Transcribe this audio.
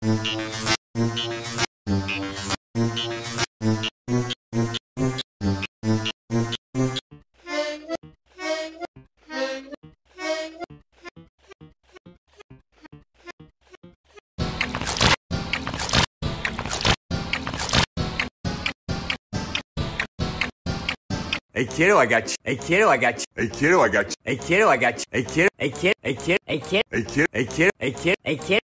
Hey kiddo, I got you. Hey kiddo, I got you. Hey kiddo, I got you. Hey kiddo, I got you. Hey kid. Hey kid. Hey kid. Hey kid. Hey kid. Hey kid. Hey kid.